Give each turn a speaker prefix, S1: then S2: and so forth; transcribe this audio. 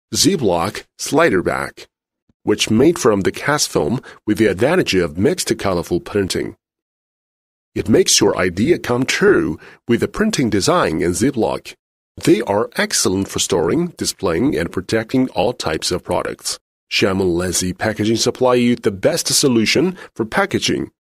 S1: Ziplock slider bag, which made from the cast film with the advantage of mixed colorful printing. It makes your idea come true with the printing design in Ziplock. They are excellent for storing, displaying, and protecting all types of products. Shamon Lazy Packaging supply you the best solution for packaging